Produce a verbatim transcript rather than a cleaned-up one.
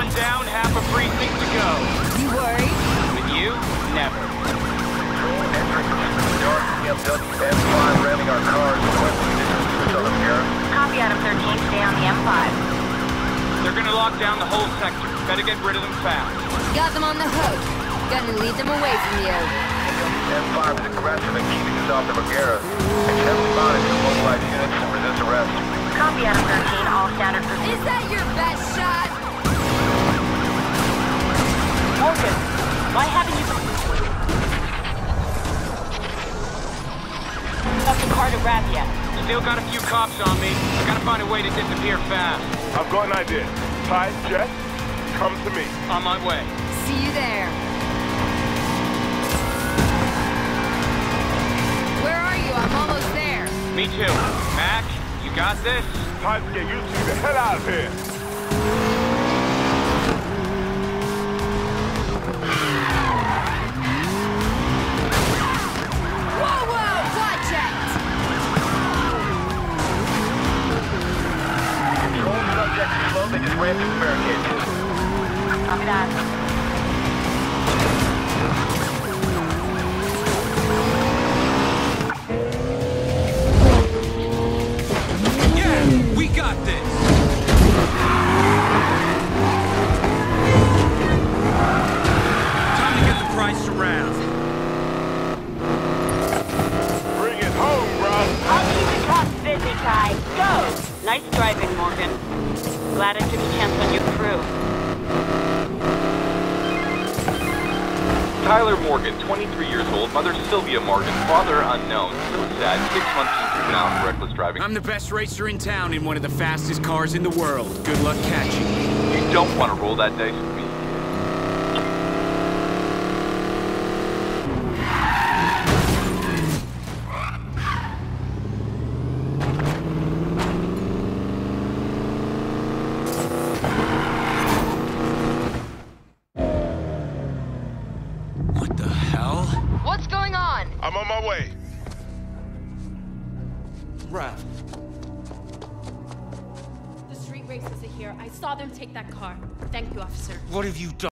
One down, half a precinct to go. You worried? With you, never. Entering north B M W M five, ramming our cars. West conditions to Southern Europe. Copy Adam thirteen, stay on the M five. They're gonna lock down the whole sector. Better get rid of them fast. Got them on the hook. Gonna lead them away from you. M five is aggressive and keeping us off the Bagheera. It's heavily mounted to mobilize units and resist arrest. Copy Adam thirteen, all standard for... Is that your best shot? Morgan, why haven't you... Got the car to wrap yet? Still got a few cops on me. I gotta find a way to disappear fast. I've got an idea. Ty, Jess, come to me. On my way. See you there. Where are you? I'm almost there. Me too. Mac, you got this? Time to get you two the hell out of here. Whoa, whoa! Watch it! Control subject is slow. They just ran through the barricade. Copy that. We got this! Time to get the price around. Bring it home, bro. I'll keep the cops busy, Ty. Go! Nice driving, Morgan. Glad I took a chance on your crew. Tyler Morgan, twenty-three years old, mother Sylvia Morgan, father unknown. So sad, six months in juvenile for reckless driving. I'm the best racer in town in one of the fastest cars in the world. Good luck catching me. You don't want to roll that dice with me. What the hell? What's going on? I'm on my way. Ralph. The street racers are here. I saw them take that car. Thank you, officer. What have you done?